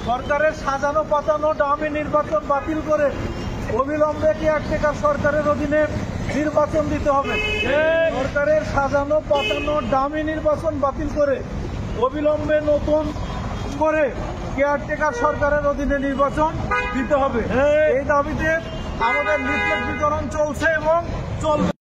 সরকারের সাজানো পাতানো ডামি নির্বাচন বাতিল করে অবিলম্বে কেয়ারটেকার সরকারের অধীনে নির্বাচন দিতে হবে। সরকারের সাজানো পাতানো ডামি নির্বাচন বাতিল করে অবিলম্বে নতুন করে কেয়ারটেকার সরকারের অধীনে নির্বাচন দিতে হবে। এই দাবিতে আমাদের লিফলেট বিতরণ চলছে এবং চলবে।